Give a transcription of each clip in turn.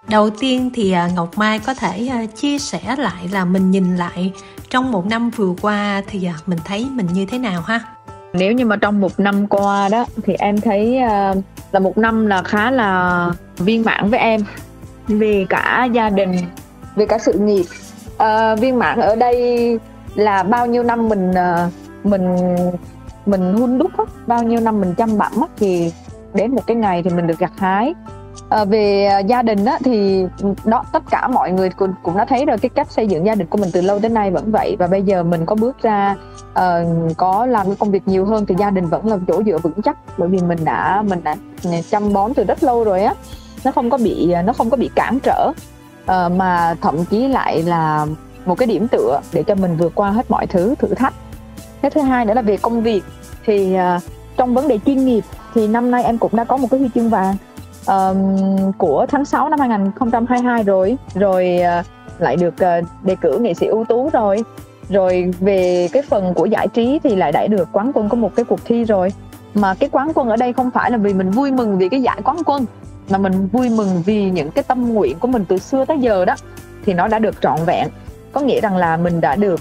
Đầu tiên thì Ngọc Mai có thể chia sẻ lại là mình nhìn lại trong một năm vừa qua thì mình thấy mình như thế nào ha? Nếu như mà trong một năm qua đó thì em thấy là một năm là khá là viên mãn với em, vì cả gia đình, vì cả sự nghiệp. Viên mãn ở đây là bao nhiêu năm mình hun đúc á, bao nhiêu năm mình chăm bẵm á, thì đến một cái ngày thì mình được gặt hái. Về gia đình á, thì đó, tất cả mọi người cũng đã thấy rồi, cái cách xây dựng gia đình của mình từ lâu đến nay vẫn vậy. Và bây giờ mình có bước ra có làm cái công việc nhiều hơn thì gia đình vẫn là chỗ dựa vững chắc, bởi vì mình đã chăm bón từ rất lâu rồi á, nó không có bị cản trở, mà thậm chí lại là một cái điểm tựa để cho mình vượt qua hết mọi thử thách. Cái thứ hai nữa là về công việc, thì trong vấn đề chuyên nghiệp thì năm nay em cũng đã có một cái huy chương vàng của tháng 6 năm 2022 rồi lại được đề cử nghệ sĩ ưu tú rồi về cái phần của giải trí thì lại đã được quán quân của một cái cuộc thi rồi. Mà cái quán quân ở đây không phải là vì mình vui mừng vì cái giải quán quân, mà mình vui mừng vì những cái tâm nguyện của mình từ xưa tới giờ đó thì nó đã được trọn vẹn. Có nghĩa rằng là mình đã được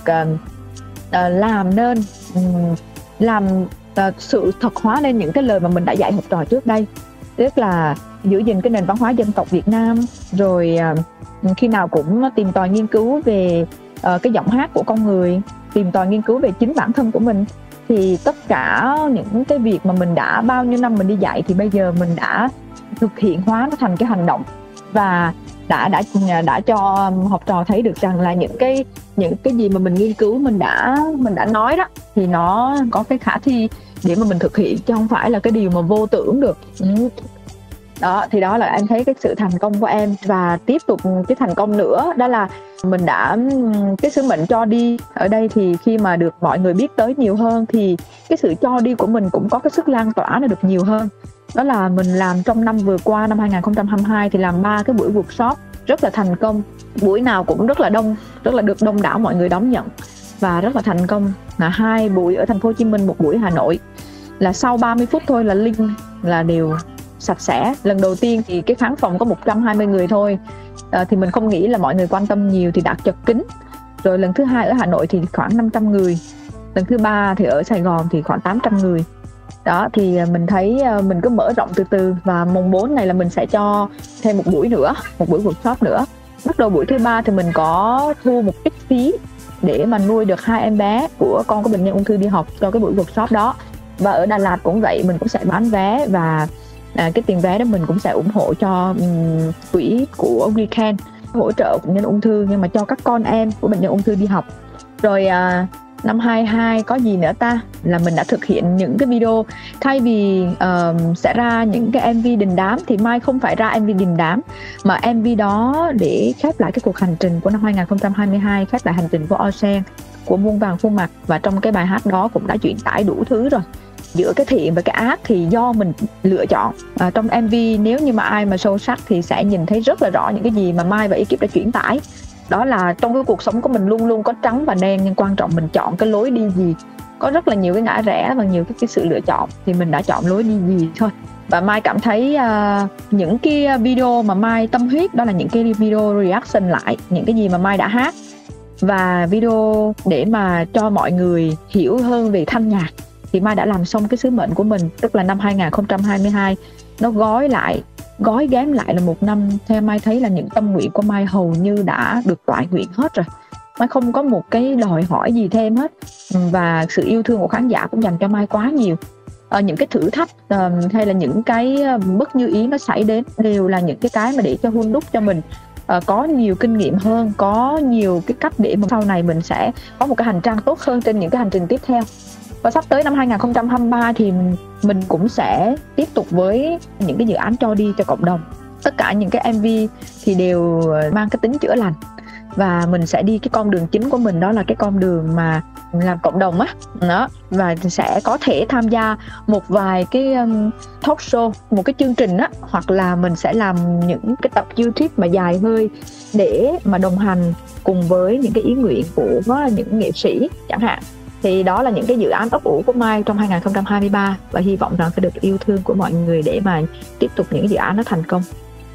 làm sự thật hóa lên những cái lời mà mình đã dạy học trò trước đây, tức là giữ gìn cái nền văn hóa dân tộc Việt Nam, rồi khi nào cũng tìm tòi nghiên cứu về cái giọng hát của con người, tìm tòi nghiên cứu về chính bản thân của mình. Thì tất cả những cái việc mà mình đã bao nhiêu năm mình đi dạy thì bây giờ mình đã thực hiện hóa nó thành cái hành động, và đã cho học trò thấy được rằng là những cái gì mà mình nghiên cứu, mình đã nói đó, thì nó có cái khả thi để mà mình thực hiện, chứ không phải là cái điều mà vô tưởng được. Đó, thì đó là em thấy cái sự thành công của em. Và tiếp tục cái thành công nữa đó là mình đã cái sứ mệnh cho đi ở đây, thì khi mà được mọi người biết tới nhiều hơn thì cái sự cho đi của mình cũng có cái sức lan tỏa nó được nhiều hơn. Đó là mình làm trong năm vừa qua, năm 2022 thì làm 3 cái buổi workshop rất là thành công. Buổi nào cũng rất là được đông đảo mọi người đón nhận và rất là thành công. Là 2 buổi ở thành phố Hồ Chí Minh, 1 buổi Hà Nội, là sau 30 phút thôi là link là đều sạch sẽ. Lần đầu tiên thì cái khán phòng có 120 người thôi, thì mình không nghĩ là mọi người quan tâm nhiều thì đạt chật kín. Rồi lần thứ 2 ở Hà Nội thì khoảng 500 người, lần thứ 3 thì ở Sài Gòn thì khoảng 800 người. Đó, thì mình thấy mình cứ mở rộng từ từ, và mùng 4 này là mình sẽ cho thêm một buổi nữa, một buổi workshop nữa. Bắt đầu buổi thứ 3 thì mình có thu một ít phí để mà nuôi được 2 em bé của con của bệnh nhân ung thư đi học cho cái buổi workshop đó. Và ở Đà Lạt cũng vậy, mình cũng sẽ bán vé, và cái tiền vé đó mình cũng sẽ ủng hộ cho quỹ của WeCan hỗ trợ bệnh nhân ung thư, nhưng mà cho các con em của bệnh nhân ung thư đi học. Rồi năm 22 có gì nữa ta, là mình đã thực hiện những cái video, thay vì sẽ ra những cái MV đình đám thì Mai không phải ra MV đình đám, mà MV đó để khép lại cái cuộc hành trình của năm 2022, khép lại hành trình của Ocean, của Muôn Vàn Khuôn Mặt. Và trong cái bài hát đó cũng đã chuyển tải đủ thứ rồi. Giữa cái thiện và cái ác thì do mình lựa chọn. Trong MV nếu như mà ai mà sâu sắc thì sẽ nhìn thấy rất là rõ những cái gì mà Mai và ekip đã chuyển tải. Đó là trong cái cuộc sống của mình luôn luôn có trắng và đen, nhưng quan trọng mình chọn cái lối đi gì. Có rất là nhiều cái ngã rẽ và nhiều cái sự lựa chọn, thì mình đã chọn lối đi gì thôi. Và Mai cảm thấy những cái video mà Mai tâm huyết đó là những cái video reaction lại những cái gì mà Mai đã hát, và video để mà cho mọi người hiểu hơn về thanh nhạc. Thì Mai đã làm xong cái sứ mệnh của mình, tức là năm 2022 nó gói ghém lại là một năm, theo Mai thấy là những tâm nguyện của Mai hầu như đã được toại nguyện hết rồi. Mai không có một cái đòi hỏi gì thêm hết, và sự yêu thương của khán giả cũng dành cho Mai quá nhiều. Những cái thử thách hay là những cái bất như ý nó xảy đến đều là những cái mà để cho hun đúc cho mình có nhiều kinh nghiệm hơn, có nhiều cái cách để mà sau này mình sẽ có một cái hành trang tốt hơn trên những cái hành trình tiếp theo. Và sắp tới năm 2023 thì mình cũng sẽ tiếp tục với những cái dự án cho đi cho cộng đồng. Tất cả những cái MV thì đều mang cái tính chữa lành, và mình sẽ đi cái con đường chính của mình, đó là cái con đường mà làm cộng đồng á đó. Và sẽ có thể tham gia một vài cái talk show, một cái chương trình á, hoặc là mình sẽ làm những cái tập YouTube mà dài hơi để mà đồng hành cùng với những cái ý nguyện của những nghệ sĩ chẳng hạn. Thì đó là những cái dự án ấp ủ của Mai trong 2023, và hy vọng rằng sẽ được yêu thương của mọi người để mà tiếp tục những cái dự án nó thành công.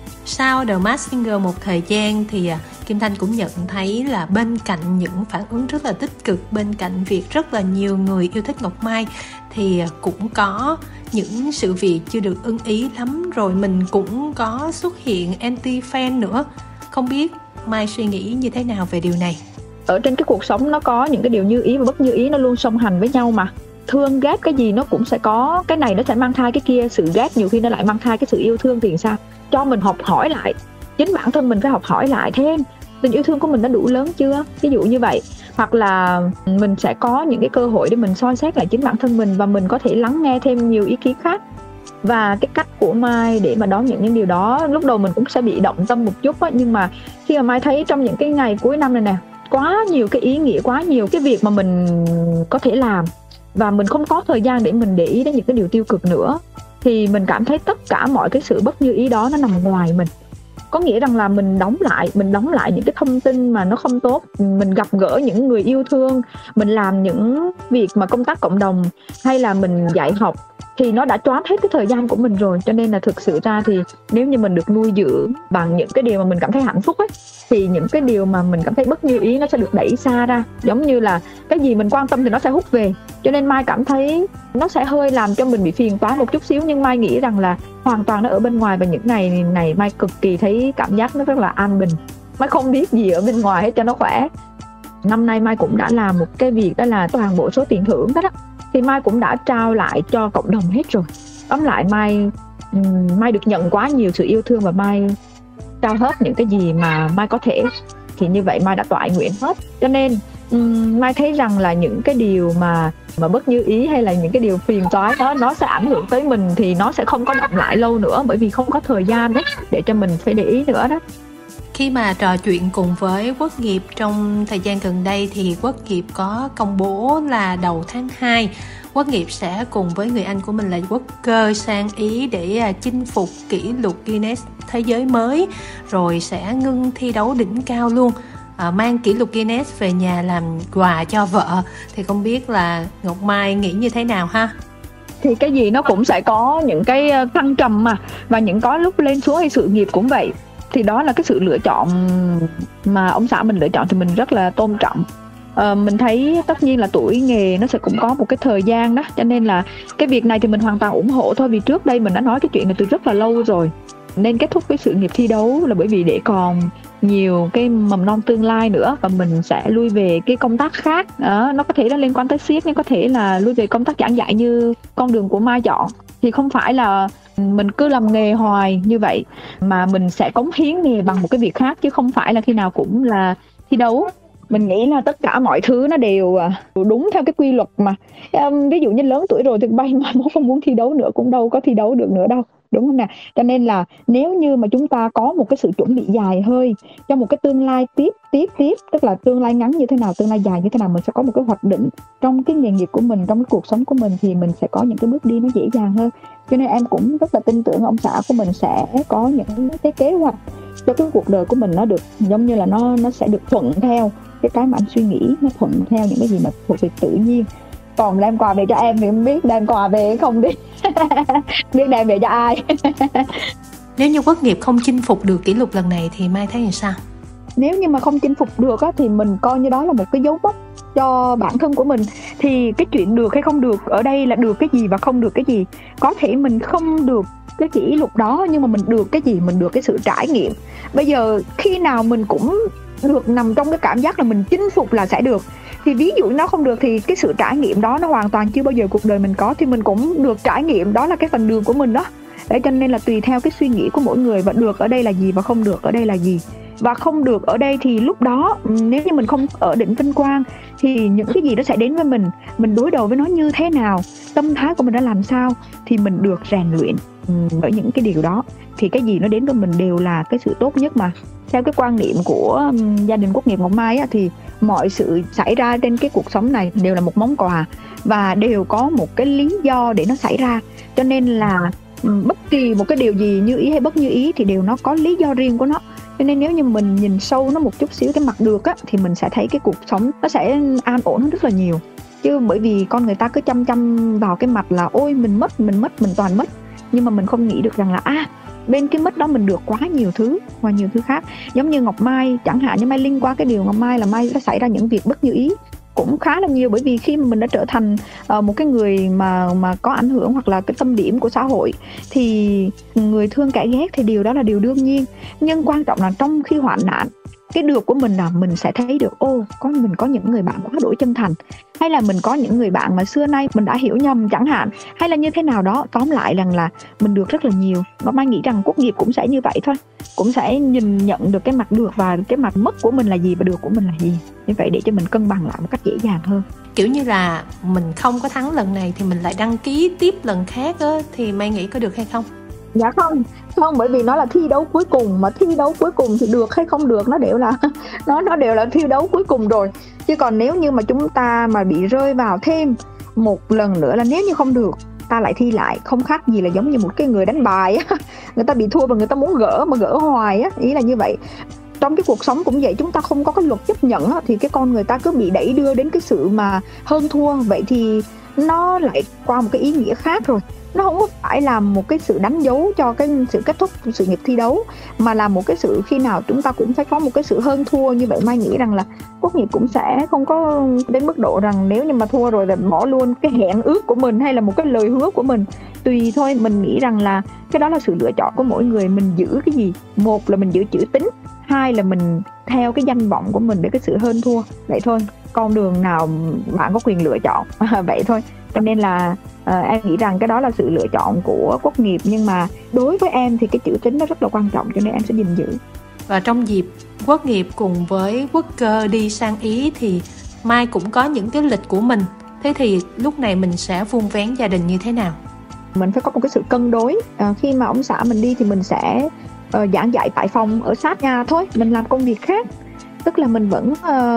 Sau The Masked Singer một thời gian thì Kim Thanh cũng nhận thấy là bên cạnh những phản ứng rất là tích cực, bên cạnh việc rất là nhiều người yêu thích Ngọc Mai thì cũng có những sự việc chưa được ưng ý lắm, rồi mình cũng có xuất hiện anti-fan nữa. Không biết Mai suy nghĩ như thế nào về điều này? Ở trên cái cuộc sống nó có những cái điều như ý và bất như ý, nó luôn song hành với nhau mà. Thương ghét cái gì nó cũng sẽ có, cái này nó sẽ mang thai cái kia. Sự ghét nhiều khi nó lại mang thai cái sự yêu thương thì sao? Cho mình học hỏi lại, chính bản thân mình phải học hỏi lại thêm tình yêu thương của mình đã đủ lớn chưa, ví dụ như vậy. Hoặc là mình sẽ có những cái cơ hội để mình soi xét lại chính bản thân mình, và mình có thể lắng nghe thêm nhiều ý kiến khác. Và cái cách của Mai để mà đón nhận những điều đó, lúc đầu mình cũng sẽ bị động tâm một chút á, nhưng mà khi mà Mai thấy trong những cái ngày cuối năm này nè, quá nhiều cái ý nghĩa, quá nhiều cái việc mà mình có thể làm, và mình không có thời gian để mình để ý đến những cái điều tiêu cực nữa, thì mình cảm thấy tất cả mọi cái sự bất như ý đó nó nằm ngoài mình. Có nghĩa rằng là mình đóng lại những cái thông tin mà nó không tốt, mình gặp gỡ những người yêu thương, mình làm những việc mà công tác cộng đồng, hay là mình dạy học, thì nó đã choán hết cái thời gian của mình rồi. Cho nên là thực sự ra thì nếu như mình được nuôi dưỡng bằng những cái điều mà mình cảm thấy hạnh phúc ấy, thì những cái điều mà mình cảm thấy bất như ý nó sẽ được đẩy xa ra. Giống như là cái gì mình quan tâm thì nó sẽ hút về. Cho nên Mai cảm thấy nó sẽ hơi làm cho mình bị phiền toái một chút xíu, nhưng Mai nghĩ rằng là hoàn toàn nó ở bên ngoài. Và những ngày này Mai cực kỳ thấy cảm giác nó rất là an bình. Mai không biết gì ở bên ngoài hết cho nó khỏe. Năm nay Mai cũng đã làm một cái việc, đó là toàn bộ số tiền thưởng đó thì Mai cũng đã trao lại cho cộng đồng hết rồi. Tóm lại Mai được nhận quá nhiều sự yêu thương, và Mai trao hết những cái gì mà Mai có thể, thì như vậy Mai đã toại nguyện hết. Cho nên Mai thấy rằng là những cái điều mà bất như ý hay là những cái điều phiền toái đó, nó sẽ ảnh hưởng tới mình thì nó sẽ không có đọng lại lâu nữa, bởi vì không có thời gian đấy để cho mình phải để ý nữa đó. Khi mà trò chuyện cùng với Quốc Nghiệp trong thời gian gần đây thì Quốc Nghiệp có công bố là đầu tháng 2 Quốc Nghiệp sẽ cùng với người anh của mình là Quốc Cơ sang Ý để chinh phục kỷ lục Guinness thế giới mới, rồi sẽ ngưng thi đấu đỉnh cao luôn, mang kỷ lục Guinness về nhà làm quà cho vợ. Thì không biết là Ngọc Mai nghĩ như thế nào ha? Thì cái gì nó cũng sẽ có những cái thăng trầm mà, và những có lúc lên xuống, hay sự nghiệp cũng vậy. Thì đó là cái sự lựa chọn mà ông xã mình lựa chọn, thì mình rất là tôn trọng. Mình thấy tất nhiên là tuổi nghề nó sẽ cũng có một cái thời gian đó, cho nên là cái việc này thì mình hoàn toàn ủng hộ thôi. Vì trước đây mình đã nói cái chuyện này từ rất là lâu rồi, nên kết thúc cái sự nghiệp thi đấu là bởi vì để còn nhiều cái mầm non tương lai nữa, và mình sẽ lui về cái công tác khác. Nó có thể là liên quan tới siết, nhưng có thể là lui về công tác giảng dạy như con đường của Mai chọn. Thì không phải là mình cứ làm nghề hoài như vậy, mà mình sẽ cống hiến nghề bằng một cái việc khác, chứ không phải là khi nào cũng là thi đấu. Mình nghĩ là tất cả mọi thứ nó đều đúng theo cái quy luật mà. Ví dụ như lớn tuổi rồi thì bay mà không muốn thi đấu nữa cũng đâu có thi đấu được nữa đâu, đúng không nào? Cho nên là nếu như mà chúng ta có một cái sự chuẩn bị dài hơi cho một cái tương lai tiếp, tức là tương lai ngắn như thế nào, tương lai dài như thế nào, mình sẽ có một cái hoạch định trong cái nghề nghiệp của mình, trong cái cuộc sống của mình, thì mình sẽ có những cái bước đi nó dễ dàng hơn. Cho nên em cũng rất là tin tưởng ông xã của mình sẽ có những cái kế hoạch cho cái cuộc đời của mình, nó được giống như là nó sẽ được thuận theo cái mà anh suy nghĩ, nó thuận theo những cái gì mà thuộc về tự nhiên. Còn đem quà về cho em thì không biết đem quà về không đi biết đem về cho ai. Nếu như Quốc Nghiệp không chinh phục được kỷ lục lần này thì Mai thấy như sao? Nếu như mà không chinh phục được á, thì mình coi như đó là một cái dấu mốc cho bản thân của mình. Thì cái chuyện được hay không được ở đây là được cái gì và không được cái gì. Có thể mình không được cái kỷ lục đó, nhưng mà mình được cái gì? Mình được cái sự trải nghiệm. Bây giờ khi nào mình cũng được nằm trong cái cảm giác là mình chinh phục là sẽ được. Thì ví dụ nó không được thì cái sự trải nghiệm đó nó hoàn toàn chưa bao giờ cuộc đời mình có, thì mình cũng được trải nghiệm, đó là cái phần đường của mình đó. Đấy, cho nên là tùy theo cái suy nghĩ của mỗi người, và được ở đây là gì và không được ở đây là gì. Và không được ở đây thì lúc đó nếu như mình không ở đỉnh vinh quang thì những cái gì nó sẽ đến với mình đối đầu với nó như thế nào, tâm thái của mình đã làm sao, thì mình được rèn luyện ở những cái điều đó. Thì cái gì nó đến với mình đều là cái sự tốt nhất mà. Theo cái quan niệm của gia đình Quốc Nghiệp Ngọc Mai á, thì mọi sự xảy ra trên cái cuộc sống này đều là một món quà, và đều có một cái lý do để nó xảy ra. Cho nên là bất kỳ một cái điều gì như ý hay bất như ý thì đều nó có lý do riêng của nó. Cho nên nếu như mình nhìn sâu nó một chút xíu, cái mặt được á, thì mình sẽ thấy cái cuộc sống nó sẽ an ổn rất là nhiều. Chứ bởi vì con người ta cứ chăm vào cái mặt là ôi mình mất, mình toàn mất. Nhưng mà mình không nghĩ được rằng là bên cái mất đó mình được quá nhiều thứ khác. Giống như Ngọc Mai chẳng hạn, như Mai liên qua cái điều Ngọc Mai là Mai đã xảy ra những việc bất như ý cũng khá là nhiều, bởi vì khi mà mình đã trở thành một cái người mà có ảnh hưởng hoặc là cái tâm điểm của xã hội thì người thương kẻ ghét thì điều đó là điều đương nhiên. Nhưng quan trọng là trong khi hoạn nạn, cái được của mình là mình sẽ thấy được mình có những người bạn quá đổi chân thành, hay là mình có những người bạn mà xưa nay mình đã hiểu nhầm chẳng hạn, hay là như thế nào đó. Tóm lại rằng là mình được rất là nhiều. Ngọc Mai nghĩ rằng Quốc nghiệp cũng sẽ như vậy thôi, cũng sẽ nhìn nhận được cái mặt được và cái mặt mất của mình là gì và được của mình là gì, như vậy để cho mình cân bằng lại một cách dễ dàng hơn. Kiểu như là mình không có thắng lần này thì mình lại đăng ký tiếp lần khác á, thì Mai nghĩ có được hay không? Dạ không, bởi vì nó là thi đấu cuối cùng, mà thi đấu cuối cùng thì được hay không được nó đều là nó đều là thi đấu cuối cùng rồi. Chứ còn nếu như mà chúng ta mà bị rơi vào thêm một lần nữa là nếu như không được ta lại thi lại, không khác gì là giống như một cái người đánh bài á, người ta bị thua và người ta muốn gỡ mà gỡ hoài á, ý là như vậy. Trong cái cuộc sống cũng vậy, chúng ta không có cái luật chấp nhận á, thì cái con người ta cứ bị đẩy đưa đến cái sự mà hơn thua. Vậy thì nó lại qua một cái ý nghĩa khác rồi. Nó không có phải là một cái sự đánh dấu cho cái sự kết thúc sự nghiệp thi đấu, mà là một cái sự khi nào chúng ta cũng phải có một cái sự hơn thua. Như vậy Mai nghĩ rằng là Quốc nghiệp cũng sẽ không có đến mức độ rằng nếu như mà thua rồi là bỏ luôn cái hẹn ước của mình hay là một cái lời hứa của mình. Tùy thôi, mình nghĩ rằng là cái đó là sự lựa chọn của mỗi người. Mình giữ cái gì? Một là mình giữ chữ tín, hai là mình theo cái danh vọng của mình để cái sự hơn thua. Vậy thôi, con đường nào bạn có quyền lựa chọn. Vậy thôi. Cho nên là em nghĩ rằng cái đó là sự lựa chọn của Quốc nghiệp. Nhưng mà đối với em thì cái chữ tín nó rất là quan trọng, cho nên em sẽ gìn giữ. Và trong dịp Quốc nghiệp cùng với Quốc cơ đi sang Ý thì Mai cũng có những cái lịch của mình. Thế thì lúc này mình sẽ vun vén gia đình như thế nào? Mình phải có một cái sự cân đối. Khi mà ông xã mình đi thì mình sẽ giảng dạy tại phòng ở sát nhà thôi. Mình làm công việc khác. Tức là mình vẫn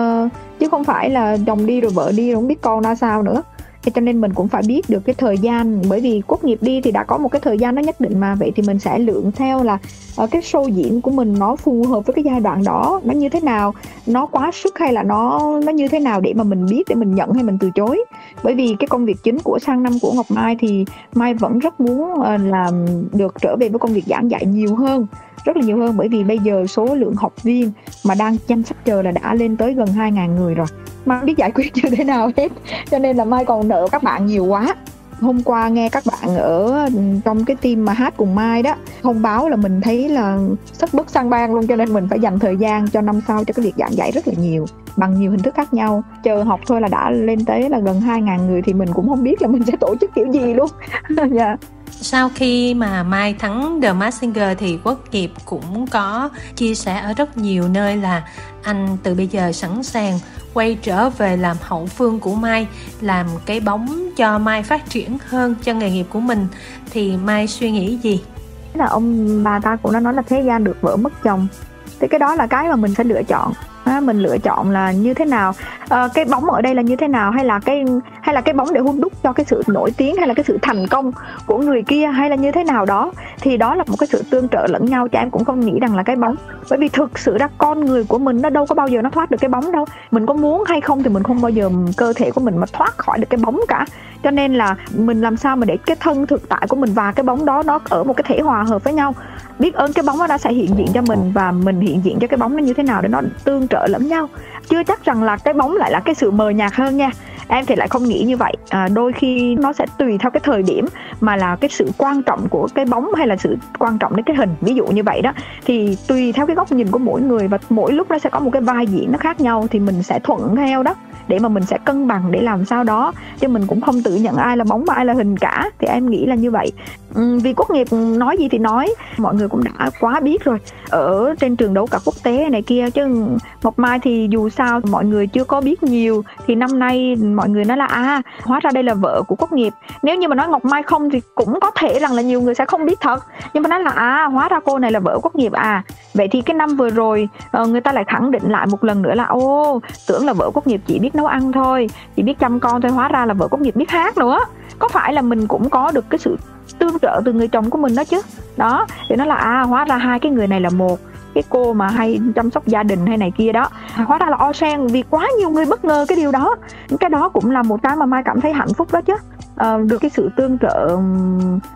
chứ không phải là chồng đi rồi vợ đi rồi không biết con ra sao nữa. Cho nên mình cũng phải biết được cái thời gian, bởi vì Quốc nghiệp đi thì đã có một cái thời gian nó nhất định mà. Vậy thì mình sẽ lượng theo là cái show diễn của mình nó phù hợp với cái giai đoạn đó, nó như thế nào, nó quá sức hay là nó như thế nào để mà mình biết, để mình nhận hay mình từ chối. Bởi vì cái công việc chính của sang năm của Ngọc Mai thì Mai vẫn rất muốn làm được trở về với công việc giảng dạy nhiều hơn, rất là nhiều hơn. Bởi vì bây giờ số lượng học viên mà đang danh sách chờ là đã lên tới gần 2.000 người rồi, Mai không biết giải quyết như thế nào hết, cho nên là Mai còn nợ các bạn nhiều quá. Hôm qua nghe các bạn ở trong cái team mà hát cùng Mai đó thông báo là mình thấy là sắp bước sang bang luôn, cho nên mình phải dành thời gian cho năm sau cho cái việc giảng dạy rất là nhiều, bằng nhiều hình thức khác nhau. Chờ học thôi là đã lên tới là gần 2.000 người thì mình cũng không biết là mình sẽ tổ chức kiểu gì luôn. Yeah. Sau khi mà Mai thắng The Masked Singer thì Quốc nghiệp cũng có chia sẻ ở rất nhiều nơi là anh từ bây giờ sẵn sàng quay trở về làm hậu phương của Mai, làm cái bóng cho Mai phát triển hơn cho nghề nghiệp của mình. Thì Mai suy nghĩ gì? Là ông bà ta cũng đã nói là thế gian được vợ mất chồng, thì cái đó là cái mà mình phải lựa chọn. Mình lựa chọn là như thế nào, cái bóng ở đây là như thế nào, hay là cái bóng để hun đúc cho cái sự nổi tiếng hay là cái sự thành công của người kia, hay là như thế nào đó, thì đó là một cái sự tương trợ lẫn nhau. Cho em cũng không nghĩ rằng là cái bóng, bởi vì thực sự ra con người của mình nó đâu có bao giờ nó thoát được cái bóng đâu. Mình có muốn hay không thì mình không bao giờ cơ thể của mình mà thoát khỏi được cái bóng cả. Cho nên là mình làm sao mà để cái thân thực tại của mình và cái bóng đó nó ở một cái thể hòa hợp với nhau. Biết ơn cái bóng đó sẽ hiện diện cho mình và mình hiện diện cho cái bóng nó như thế nào để nó tương trợ lẫn nhau. Chưa chắc rằng là cái bóng lại là cái sự mờ nhạt hơn nha. Em thì lại không nghĩ như vậy. Đôi khi nó sẽ tùy theo cái thời điểm mà là cái sự quan trọng của cái bóng hay là sự quan trọng đến cái hình. Ví dụ như vậy đó. Thì tùy theo cái góc nhìn của mỗi người và mỗi lúc nó sẽ có một cái vai diễn nó khác nhau, thì mình sẽ thuận theo đó để mà mình sẽ cân bằng để làm sao đó. Chứ mình cũng không tự nhận ai là bóng và ai là hình cả. Thì em nghĩ là như vậy. Vì Quốc nghiệp nói gì thì nói, mọi người cũng đã quá biết rồi ở trên trường đấu cả quốc tế này kia. Chứ Ngọc Mai thì dù sao mọi người chưa có biết nhiều, thì năm nay mọi người nói là hóa ra đây là vợ của Quốc nghiệp. Nếu như mà nói Ngọc Mai không thì cũng có thể rằng là nhiều người sẽ không biết thật, nhưng mà nói là hóa ra cô này là vợ Quốc nghiệp. Vậy thì cái năm vừa rồi người ta lại khẳng định lại một lần nữa là tưởng là vợ Quốc nghiệp chỉ biết nấu ăn thôi, chỉ biết chăm con thôi, hóa ra là vợ Quốc nghiệp biết hát nữa. Có phải là mình cũng có được cái sự tương trợ từ người chồng của mình đó chứ. Đó, thì nó là hóa ra hai cái người này là một. Cái cô mà hay chăm sóc gia đình hay này kia đó, hóa ra là Ocean, vì quá nhiều người bất ngờ cái điều đó. Cái đó cũng là một cái mà Mai cảm thấy hạnh phúc đó chứ. Được cái sự tương trợ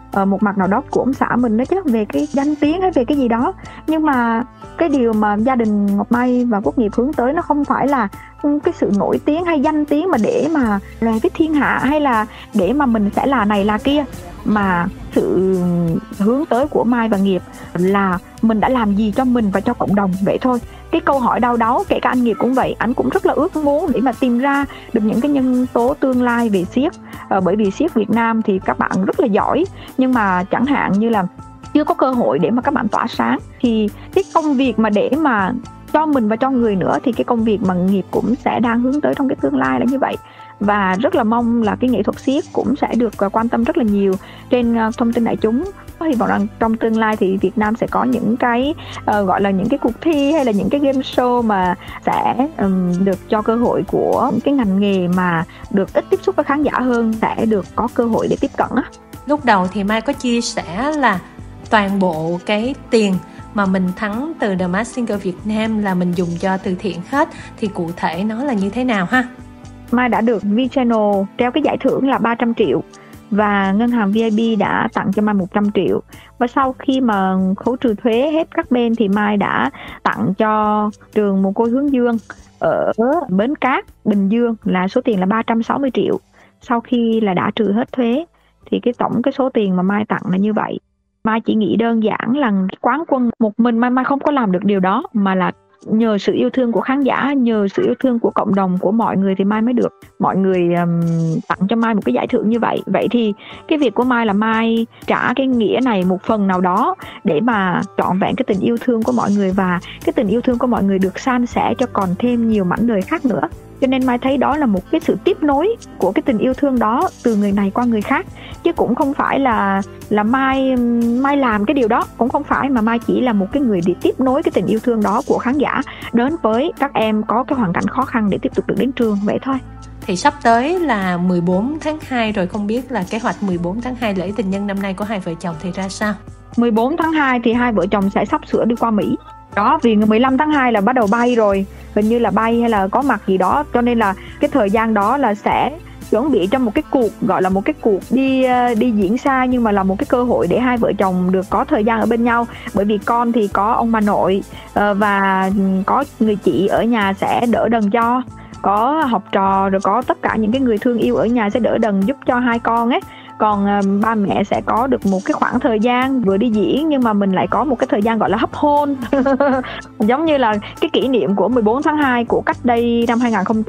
một mặt nào đó của ông xã mình đó chứ, về cái danh tiếng hay về cái gì đó. Nhưng mà cái điều mà gia đình Ngọc Mai và Quốc Nghiệp hướng tới nó không phải là cái sự nổi tiếng hay danh tiếng mà để mà loan cái thiên hạ, hay là để mà mình sẽ là này là kia, mà sự hướng tới của Mai và Nghiệp là mình đã làm gì cho mình và cho cộng đồng, vậy thôi. Cái câu hỏi đau đáu, kể cả anh Nghiệp cũng vậy, anh cũng rất là ước muốn để mà tìm ra được những cái nhân tố tương lai về siếc, bởi vì siếc Việt Nam thì các bạn rất là giỏi, nhưng mà chẳng hạn như là chưa có cơ hội để mà các bạn tỏa sáng. Thì cái công việc mà để mà cho mình và cho người nữa, thì cái công việc mà Nghiệp cũng sẽ đang hướng tới trong cái tương lai là như vậy. Và rất là mong là cái nghệ thuật siếc cũng sẽ được quan tâm rất là nhiều trên thông tin đại chúng. Hy vọng rằng trong tương lai thì Việt Nam sẽ có những cái gọi là những cái cuộc thi hay là những cái game show mà sẽ được cho cơ hội của cái ngành nghề mà được ít tiếp xúc với khán giả hơn, sẽ được có cơ hội để tiếp cận á. Lúc đầu thì Mai có chia sẻ là toàn bộ cái tiền mà mình thắng từ The Masked Singer Việt Nam là mình dùng cho từ thiện hết, thì cụ thể nó là như thế nào ha? Mai đã được V-Channel treo cái giải thưởng là 300 triệu và ngân hàng VIB đã tặng cho Mai 100 triệu. Và sau khi mà khấu trừ thuế hết các bên thì Mai đã tặng cho trường Mồ Côi Hướng Dương ở Bến Cát, Bình Dương là số tiền là 360 triệu. Sau khi là đã trừ hết thuế thì cái tổng cái số tiền mà Mai tặng là như vậy. Mai chỉ nghĩ đơn giản là quán quân một mình Mai không có làm được điều đó, mà là nhờ sự yêu thương của khán giả, nhờ sự yêu thương của cộng đồng, của mọi người thì Mai mới được mọi người tặng cho Mai một cái giải thưởng như vậy. Vậy thì cái việc của Mai là Mai trả cái nghĩa này một phần nào đó để mà trọn vẹn cái tình yêu thương của mọi người, và cái tình yêu thương của mọi người được san sẻ cho còn thêm nhiều mảnh đời khác nữa. Cho nên Mai thấy đó là một cái sự tiếp nối của cái tình yêu thương đó từ người này qua người khác, chứ cũng không phải là Mai làm cái điều đó, cũng không phải, mà Mai chỉ là một cái người để tiếp nối cái tình yêu thương đó của khán giả đến với các em có cái hoàn cảnh khó khăn để tiếp tục được đến trường, vậy thôi. Thì sắp tới là 14 tháng 2 rồi, không biết là kế hoạch 14 tháng 2 lễ tình nhân năm nay của hai vợ chồng thì ra sao? 14 tháng 2 thì hai vợ chồng sẽ sắp sửa đi qua Mỹ. Đó, vì ngày 15 tháng 2 là bắt đầu bay rồi, hình như là bay hay là có mặt gì đó, cho nên là cái thời gian đó là sẽ chuẩn bị cho một cái cuộc, gọi là một cái cuộc đi diễn xa, nhưng mà là một cái cơ hội để hai vợ chồng được có thời gian ở bên nhau. Bởi vì con thì có ông bà nội và có người chị ở nhà sẽ đỡ đần cho, có học trò, rồi có tất cả những cái người thương yêu ở nhà sẽ đỡ đần giúp cho hai con ấy. Còn ba mẹ sẽ có được một cái khoảng thời gian vừa đi diễn, nhưng mà mình lại có một cái thời gian gọi là hấp hôn. Giống như là cái kỷ niệm của 14 tháng 2 của cách đây năm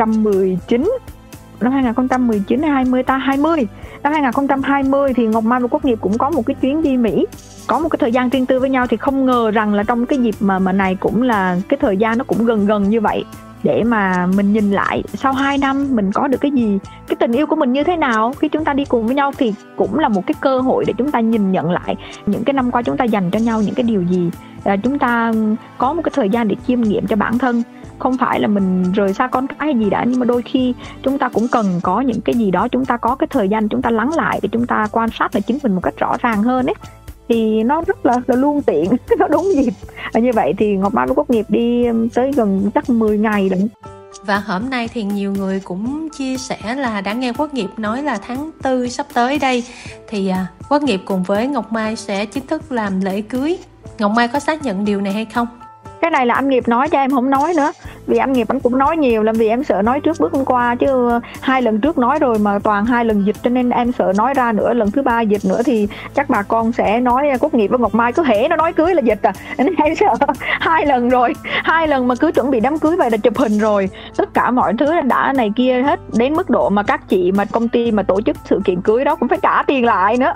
2019. Năm 2019 hay 20 ta? 20. Năm 2020 thì Ngọc Mai và Quốc Nghiệp cũng có một cái chuyến đi Mỹ, có một cái thời gian riêng tư với nhau. Thì không ngờ rằng là trong cái dịp mà này cũng là cái thời gian nó cũng gần như vậy, để mà mình nhìn lại sau 2 năm mình có được cái gì, cái tình yêu của mình như thế nào khi chúng ta đi cùng với nhau, thì cũng là một cái cơ hội để chúng ta nhìn nhận lại những cái năm qua chúng ta dành cho nhau những cái điều gì. Chúng ta có một cái thời gian để chiêm nghiệm cho bản thân, không phải là mình rời xa con cái hay gì đã, nhưng mà đôi khi chúng ta cũng cần có những cái gì đó, chúng ta có cái thời gian chúng ta lắng lại để chúng ta quan sát lại chính mình một cách rõ ràng hơn ấy, thì nó rất là luôn tiện, nó đúng dịp. Như vậy thì Ngọc Mai với Quốc Nghiệp đi tới gần chắc 10 ngày rồi. Và hôm nay thì nhiều người cũng chia sẻ là đã nghe Quốc Nghiệp nói là tháng 4 sắp tới đây thì Quốc Nghiệp cùng với Ngọc Mai sẽ chính thức làm lễ cưới. Ngọc Mai có xác nhận điều này hay không? Cái này là anh Nghiệp nói, cho em không nói nữa. Vì anh Nghiệp anh cũng nói nhiều lắm, vì em sợ nói trước bước hôm qua, chứ 2 lần trước nói rồi mà toàn 2 lần dịch, cho nên em sợ nói ra nữa, lần thứ 3 dịch nữa thì chắc bà con sẽ nói Quốc Nghiệp với Ngọc Mai cứ hễ nó nói cưới là dịch nên em sợ 2 lần rồi, 2 lần mà cứ chuẩn bị đám cưới vậy là chụp hình rồi, tất cả mọi thứ đã này kia hết, đến mức độ mà các chị mà công ty mà tổ chức sự kiện cưới đó cũng phải trả tiền lại nữa.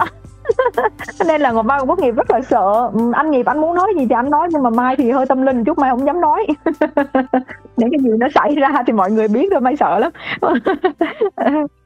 Nên là Ngọc Mai và Quốc Nghiệp rất là sợ. Anh Nghiệp anh muốn nói gì thì anh nói, nhưng mà Mai thì hơi tâm linh chút, Mai không dám nói. Để cái gì nó xảy ra thì mọi người biết thôi, Mai sợ lắm.